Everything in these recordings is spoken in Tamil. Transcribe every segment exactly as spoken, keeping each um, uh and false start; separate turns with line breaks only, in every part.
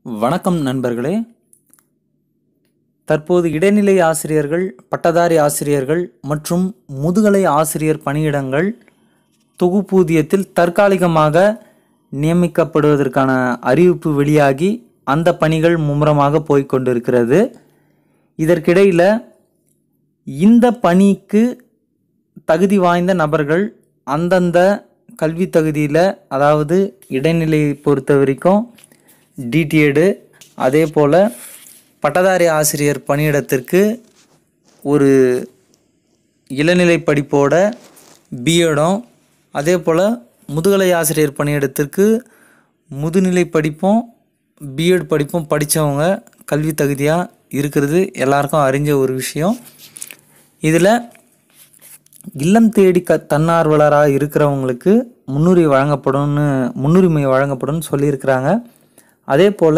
வணக்கம் நண்பர்களே. தற்போது இடைநிலை ஆசிரியர்கள், பட்டதாரி ஆசிரியர்கள் மற்றும் முதுகலை ஆசிரியர் பணியிடங்கள் தொகுப்பூதியத்தில் தற்காலிகமாக நியமிக்கப்படுவதற்கான அறிவிப்பு வெளியாகி அந்த பணிகள் மும்முரமாக போய்கொண்டிருக்கிறது. இதற்கிடையில் இந்த பணிக்கு தகுதி வாய்ந்த நபர்கள் அந்தந்த கல்வி தகுதியில், அதாவது இடைநிலையை பொறுத்த வரைக்கும் டிடிஎடு, அதே போல் பட்டதாரி ஆசிரியர் பணியிடத்திற்கு ஒரு இளநிலை படிப்போட பிஎடும், அதே போல் முதுகலை ஆசிரியர் பணியிடத்திற்கு முதுநிலை படிப்பும் பிஎட் படிப்பும் படித்தவங்க கல்வி தகுதியாக இருக்கிறது எல்லாருக்கும் அறிஞ்ச ஒரு விஷயம். இதில் இல்லம் தேடி க தன்னார்வலராக இருக்கிறவங்களுக்கு முன்னுரிமை வழங்கப்படும்னு முன்னுரிமை வழங்கப்படும் சொல்லியிருக்கிறாங்க. அதே போல்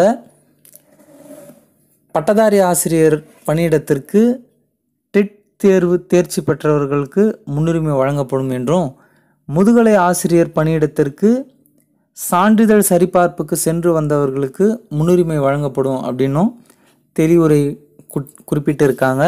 பட்டதாரி ஆசிரியர் பணியிடத்திற்கு டெட் தேர்வு தேர்ச்சி பெற்றவர்களுக்கு முன்னுரிமை வழங்கப்படும் என்றும், முதுகலை ஆசிரியர் பணியிடத்திற்கு சான்றிதழ் சரிபார்ப்புக்கு சென்று வந்தவர்களுக்கு முன்னுரிமை வழங்கப்படும் அப்படின்னும் தெளிவுரை குறிப்பிட்டிருக்காங்க.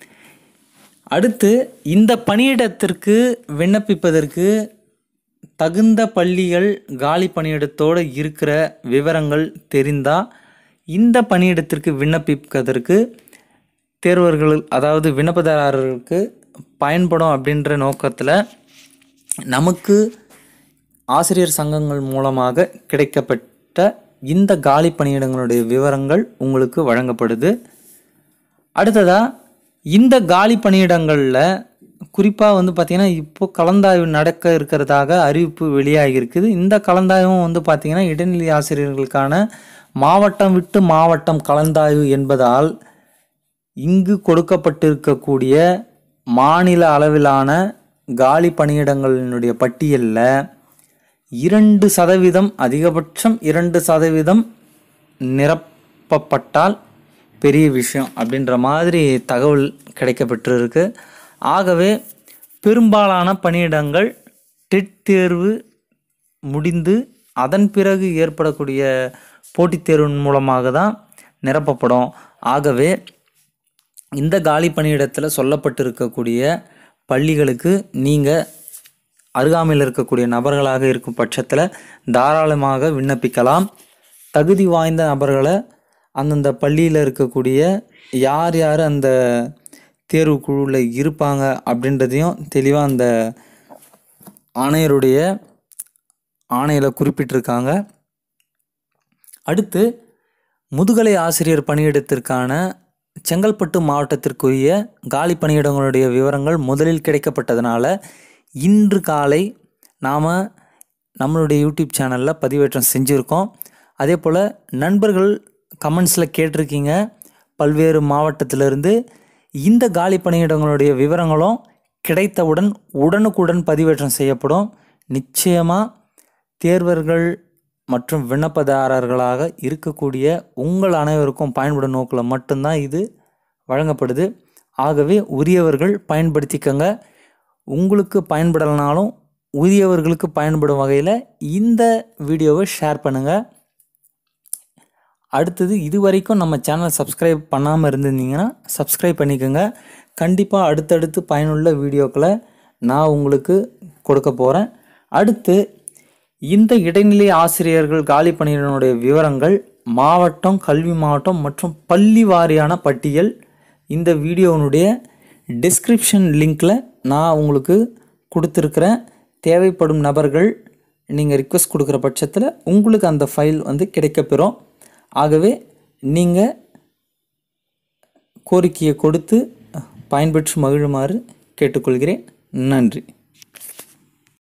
அடுத்து, இந்த பணியிடத்திற்கு விண்ணப்பிப்பதற்கு தகுந்த பள்ளிகள் காலி பணியிடத்தோடு இருக்கிற விவரங்கள் தெரிந்தால் இந்த பணியிடத்திற்கு விண்ணப்பிப்பதற்கு தேர்வர்கள், அதாவது விண்ணப்பதாரர்களுக்கு பயன்படும் அப்படின்ற நோக்கத்தில் நமக்கு ஆசிரியர் சங்கங்கள் மூலமாக கிடைக்கப்பட்ட இந்த காலி பணியிடங்களுடைய விவரங்கள் உங்களுக்கு வழங்கப்படுது. அடுத்ததாக, இந்த காலி பணியிடங்களில் குறிப்பாக வந்து பார்த்திங்கன்னா இப்போ கலந்தாய்வு நடக்க இருக்கிறதாக அறிவிப்பு வெளியாகி இருக்குது. இந்த கலந்தாய்வும் வந்து பார்த்திங்கன்னா இடைநிலை ஆசிரியர்களுக்கான மாவட்டம் விட்டு மாவட்டம் கலந்தாய்வு என்பதால் இங்கு கொடுக்கப்பட்டிருக்கக்கூடிய மாநில அளவிலான காலி பணியிடங்களினுடைய பட்டியலில் இரண்டு சதவீதம் அதிகபட்சம் இரண்டு சதவீதம் நிரப்பப்பட்டால் பெரிய விஷயம் அப்படின்ற மாதிரி தகவல் கிடைக்கப்பட்டிருக்கு. ஆகவே பெரும்பாலான பணியிடங்கள் டெட் தேர்வு முடிந்து அதன் பிறகு ஏற்படக்கூடிய போட்டித் தேர்வின் மூலமாக தான் நிரப்பப்படும். ஆகவே இந்த காலி பணியிடத்தில் சொல்லப்பட்டிருக்கக்கூடிய பள்ளிகளுக்கு நீங்கள் அருகாமையில் இருக்கக்கூடிய நபர்களாக இருக்கும் பட்சத்தில் தாராளமாக விண்ணப்பிக்கலாம். தகுதி வாய்ந்த நபர்களை அந்தந்த பள்ளியில் இருக்கக்கூடிய யார் யார் அந்த தேர்வு குழுவில் இருப்பாங்க அப்படின்றதையும் தெளிவாக அந்த ஆணையருடைய ஆணையில் குறிப்பிட்டிருக்காங்க. அடுத்து, முதுகலை ஆசிரியர் பணியிடத்திற்கான செங்கல்பட்டு மாவட்டத்திற்குரிய காலி பணியிடங்களுடைய விவரங்கள் முதலில் கிடைக்கப்பட்டதுனால இன்று காலை நாம் நம்மளுடைய யூடியூப் சேனலில் பதிவேற்றம் செஞ்சுருக்கோம். அதே போல் நண்பர்கள் கமெண்ட்ஸில் கேட்டிருக்கீங்க, பல்வேறு மாவட்டத்திலிருந்து இந்த காலி பணியிடங்களுடைய விவரங்களும் கிடைத்தவுடன் உடனுக்குடன் பதிவேற்றம் செய்யப்படும். நிச்சயமாக தேர்வர்கள் மற்றும் விண்ணப்பதாரர்களாக இருக்கக்கூடிய உங்கள் அனைவருக்கும் பயன்படும் நோக்கில் மட்டும்தான் இது வழங்கப்படுது. ஆகவே உரியவர்கள் பயன்படுத்திக்கங்க. உங்களுக்கு பயன்படலைனாலும் உரியவர்களுக்கு பயன்படும் வகையில் இந்த வீடியோவை ஷேர் பண்ணுங்கள். அடுத்தது, இது வரைக்கும் நம்ம சேனலை சப்ஸ்கிரைப் பண்ணாமல் இருந்திருந்தீங்கன்னா சப்ஸ்கிரைப் பண்ணிக்கோங்க. கண்டிப்பாக அடுத்தடுத்து பயனுள்ள வீடியோக்களை நான் உங்களுக்கு கொடுக்க போகிறேன். அடுத்து, இந்த இடைநிலை ஆசிரியர்கள் காலி பணியிடனுடைய விவரங்கள் மாவட்டம், கல்வி மாவட்டம் மற்றும் பள்ளி வாரியான பட்டியல் இந்த வீடியோனுடைய டிஸ்கிரிப்ஷன் லிங்க்கில் நான் உங்களுக்கு கொடுத்துருக்குறேன். தேவைப்படும் நபர்கள் நீங்கள் ரிக்வெஸ்ட் கொடுக்குற பட்சத்தில் உங்களுக்கு அந்த ஃபைல் வந்து கிடைக்கப்பெறும். ஆகவே நீங்கள் கோரிக்கையை கொடுத்து பயன்பெற்று மகிழுமாறு கேட்டுக்கொள்கிறேன். நன்றி.